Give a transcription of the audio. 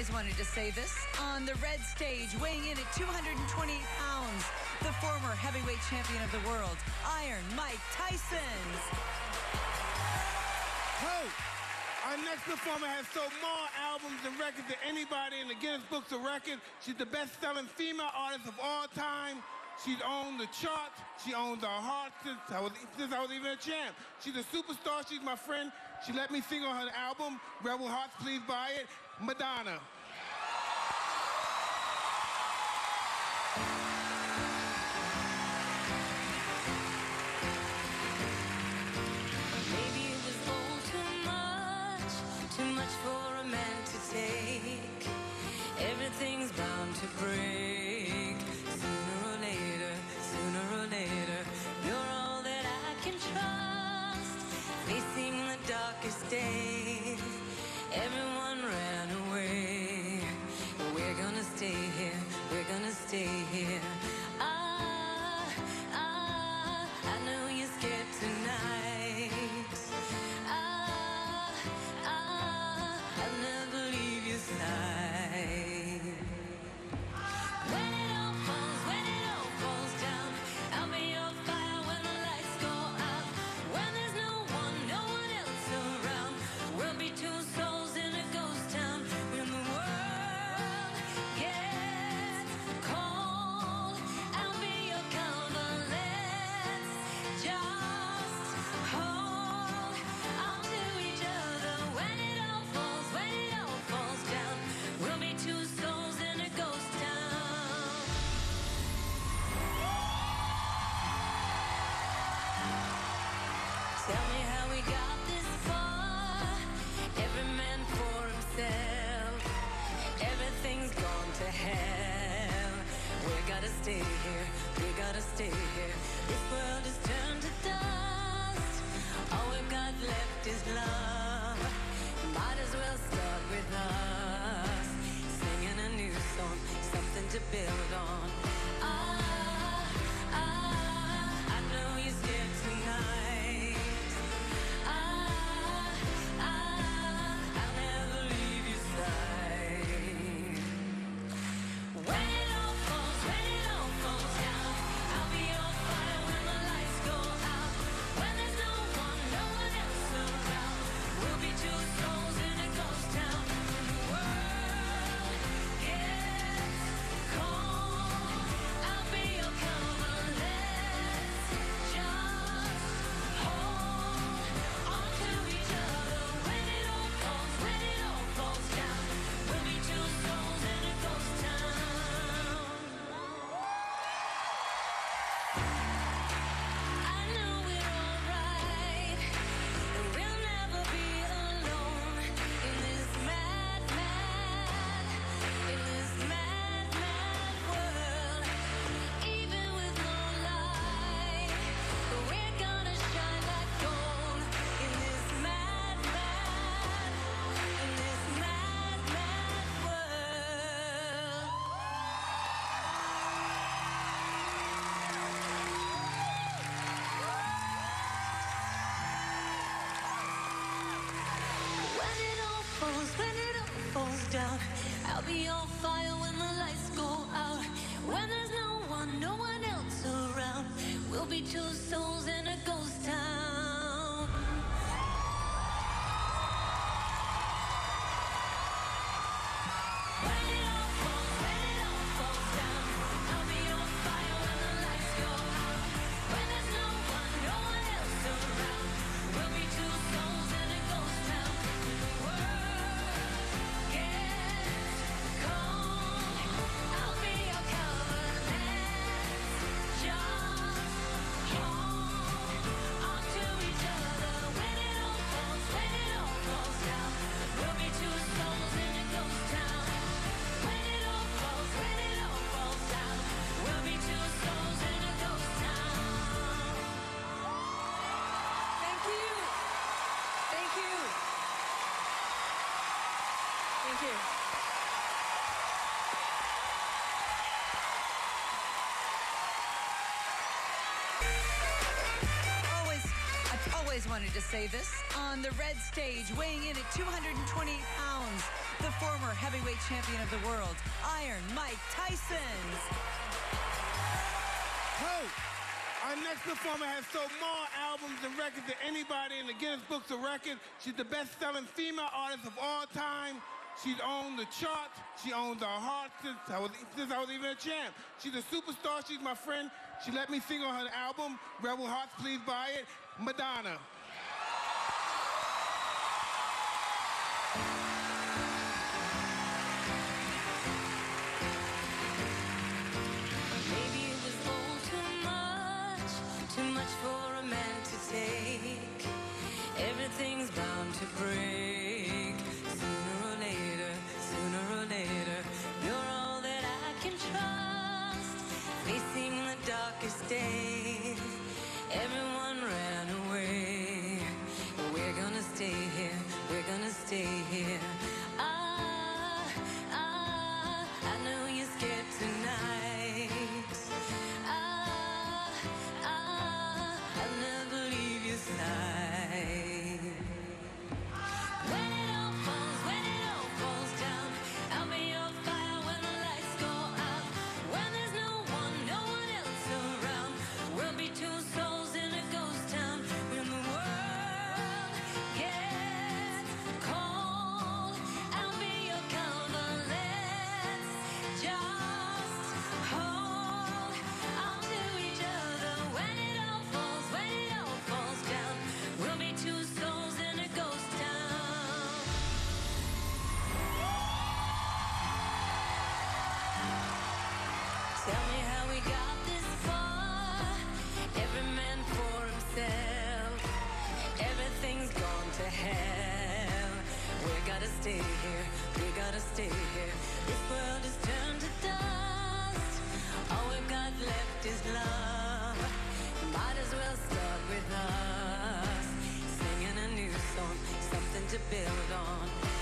always wanted to say this. On the red stage, weighing in at 228 pounds, the former heavyweight champion of the world, Iron Mike Tyson. Hey, our next performer has sold more albums and records than anybody in the Guinness Books of Records. She's the best-selling female artist of all time. She's owned the charts. She owns our hearts since I was even a champ. She's a superstar. She's my friend. She let me sing on her album, Rebel Hearts, Please Buy It, Madonna. Maybe it was all too much for a man to take. Everything's bound to break. Sooner or later, you're all that I can trust. Facing the darkest days, everyone ran away. But we're gonna stay here, we're gonna stay here. I know you're scared tonight. I'll never leave your side. When it all falls down, I'll be your fire when the lights go out. When there's no one else around, we'll be two souls in a ghost town. When the world gets cold, I'll be your cover. Let's just hold on to each other. When it all falls down, we'll be two souls in a ghost town. Tell me how we got this far. Every man for himself. Everything's gone to hell. We gotta stay here, we gotta stay here. This world is turned to dust. All we've got left is love. Might as well start with us. Singing a new song, something to build on. I know you're scared tonight. I'll never leave your side. When it all falls down, I'll be your fire when the lights go out. When there's no one else around, we'll be two souls in a ghost town. When the world gets cold, I'll be your cover. Let's just hold on to each other. When it all falls down, we'll be two souls in a ghost town. I know we're alright, and we'll never be alone in this mad world. Even with no light, we're gonna shine like gold in this mad world. When it all falls down, I'll be on fire when the lights go out. When there's no one else around, we'll be two souls in a ghost town. When it all falls down, I'll be on fire when the lights go out. When there's no one else around, we'll be two souls in a ghost town. When the world gets cold, I'll be your cover. Let's just hold on to each other. When it all falls down, we'll be two souls in a ghost town. When it all falls down, we'll be two souls in a ghost town. Thank you. Thank you. Thank you. I've always wanted to say this. On the red stage, weighing in at 228 pounds, the former heavyweight champion of the world, Iron Mike Tyson. Hey, our next performer has sold more albums and records than anybody in the Guinness Books of Records. She's the best-selling female artist of all time. She's owned the charts. She owns our hearts since I was even a champ. She's a superstar. She's my friend. She let me sing on her album, Rebel Hearts, please buy it, Madonna. Maybe it was all too much for a man to take. Everything's bound to break. Sooner or later, you're all that I can trust. Facing the darkest days, everyone ran away. We're gonna stay here, we're gonna stay here. I know you're scared tonight. I'll never leave your side. When it all falls down, I'll be your fire when the lights go out. When there's no one else around, we'll be two souls in a ghost town. When the world gets cold, I'll be your comfort. Let's just hold on to each other. When it all falls down, we'll be two souls in a ghost town. Tell me how we got this far. Every man for himself. Everything's gone to hell. We gotta stay here. We gotta stay here. This world is turned to dust. All we've got left is love. Might as well start with us. Singing a new song, something to build on.